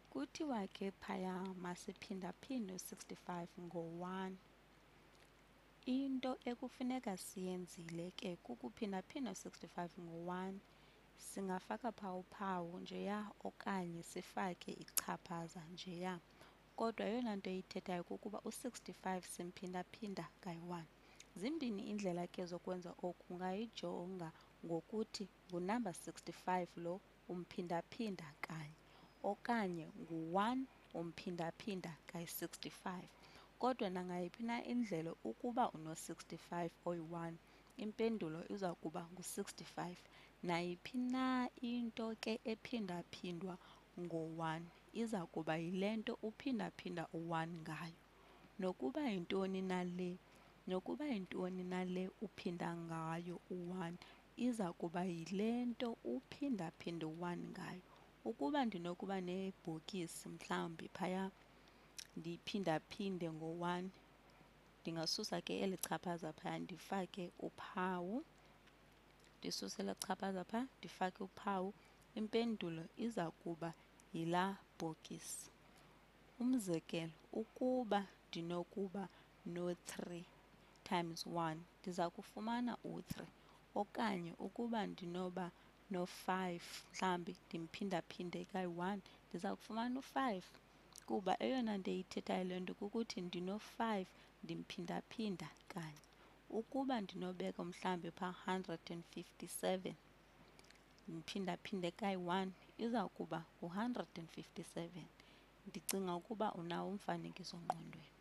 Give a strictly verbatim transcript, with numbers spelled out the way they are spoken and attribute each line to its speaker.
Speaker 1: Kuthiwa ke phaya masiphindaphinde u-sixty-five ngo-one. Into ekufuneka siyenzile ke kukuphindaphinda u-sixty-five ngo-one, singafaka phaa uphawu njeya okanye sifake ichaphaza njeya. Kodwa eyona nto iyithethayo kukuba u-sixty-five simphindaphinda kayi-one. Zimbini iindlela ke zokwenza oku. Ungayijonga ngokuthi ngu-number sixty-five lo umphindaphinda kanye, okanye ngu-one umphindaphinda kayi-sixty-five. Kodwa nangayiphi na indlela ukuba uno-sixty-five oyi-one, impendulo iza kuba ngu-sixty-five. Nayiphi na into ke ephindaphindwa ngo-one iza kuba yile nto uphindaphinda u-one ngayo. Nokuba yintoni na le, nokuba yintoni na le uphinda ngayo u-one iza kuba yile nto uphindaphinde u-one ngayo. Ukuba ndinokuba nebhokisi mhlawumbi phaya ndiyiphindaphinde ngo-one, ndingasusa ke eli chaphaza phaya ndifake uphawu. Ndisuse ela chaphaza phaa ndifake uphawu, impendulo iza kuba yilaa bhokisi. Umzekelo, ukuba ndinokuba no-three times one ndiza kufumana u-three, okanye ukuba ndinoba no-five mhlawumbi ndimphindaphinde kayi-one ndiza kufumana u-five, kuba eyona nto iyithethayo le nto kukuthi ndino-five ndimphindaphinda kanye. Ukuba ndinobeka mhlawumbi phaa one hundred fifty-seven ndiphindaphinde kayi-one iza kuba ngu-one hundred fifty-seven. Ndicinga ukuba unawo umfanekiso-ngqondweni.